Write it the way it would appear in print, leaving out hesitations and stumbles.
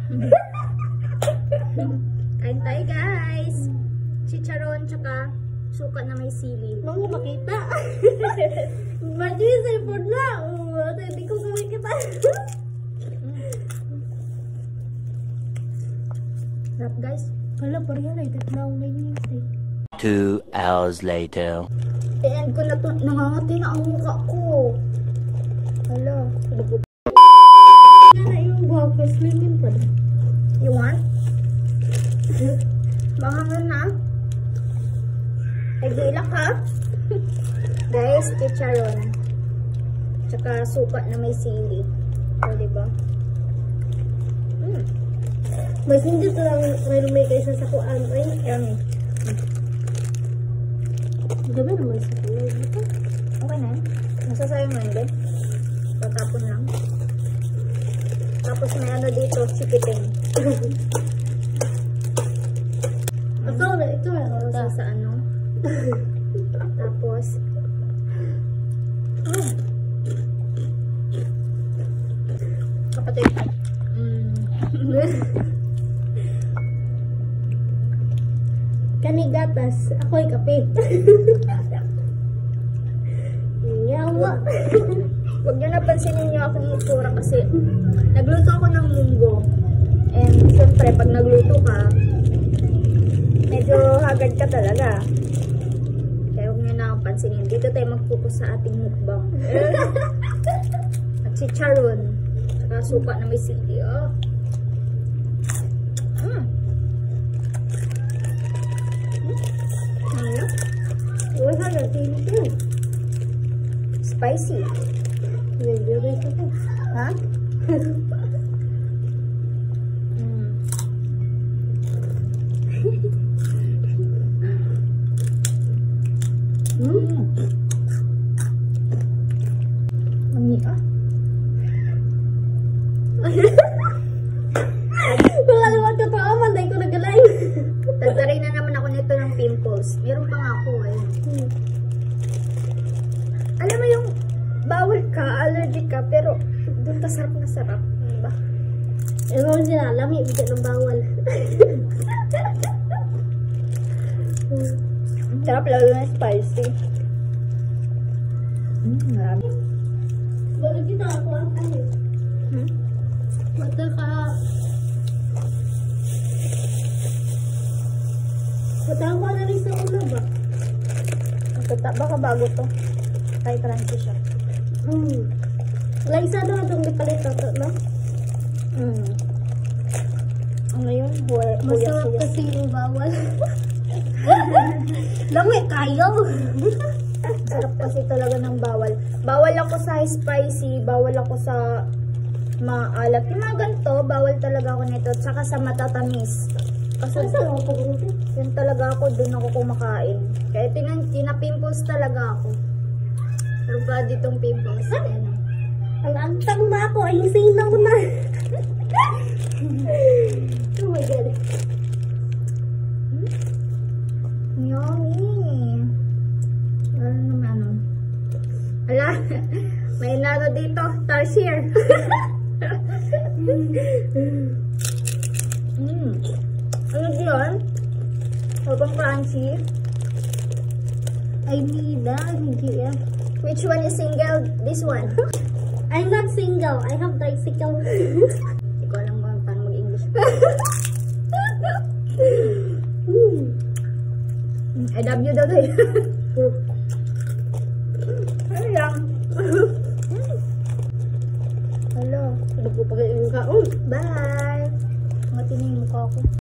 Kain tayo guys. Chicharon tsaka suka na may sili. Nung makita. Imagine sa ipod na. Hindi ko kumikita. Sarap guys. Kala pareha na itatlaw na yun. 2 hours later. I-end ko na to. Nangangati na ang mukha ko. Hala. Nga na yung buhok ko. Slimin pa na. You want? Mahangan na. Nagilak ha? Guys, chicharon. Tsaka suka na may sili. O, diba? Mas hindi ito lang may lumay kaysa sa kuan. Ay, Yummy. gabi naman sa kulay dito. Okay na. Masasayang mo hindi. Tatapon lang. Tapos may ano dito, chikiting. Ito na, ito na. Sa ano. Tapos, kapatid. Kanigatas. Ako'y kape. Yawa. Huwag nyo napansinin nyo akong itsura kasi nagluto ako ng munggo. And syempre, pag nagluto ka, medyo hagad ka talaga. Kaya huwag nyo na akong pansinin. Dito tayo mag-focus sa ating mukbang. At chicharon. Saka suka na may sili. Oh. Ano? Wala na, tingin. Spicy. Medyo rin ito. Ha? Mami ah. Wala naman totoo man, dahil ko nagaling. Tagtaray na naman ako nito ng pimples. Meron pa nga ako eh. Alam mo yung bawal ka, allergic ka, pero doon ka sarap na sarap. Diba? Ewan sila, alam yung ibigay ng bawal. Sarap lalo na spicy. Marami. Bakit kita ako ang ano? Mata ka. Matang ko na rin sa ulo ba? Baka bago to. Kay crunchy siya. Like sa doon itong ipalit ito, no? Ano yun? Masarap kasi yung bawal. Lami, kayo! Sarap kasi talaga ng bawal. Bawal ako sa spicy, bawal ako sa maalat. Yung mga ganito, bawal talaga ako nito. Tsaka sa matatamis. Kasi yun talaga ako, dun ako kumakain. Kaya tina-pimples talaga ako. Pero pa ditong pimples. Ano? Ang antang na ako, ayusin na ko na. Oh my God. Yummy. Ano naman ano? Ala, may nano dito. Tarsier. Ano yun? Huwag crunchy. I need that. Hindi yan. Which one is single? This one. I'm not single. I have tricycle. Hindi ko alam kung paano mag-English. I love you daw doy. Ano lang? Hello. Ano po pag-iing ka? Bye! Mati na yung mukha ko.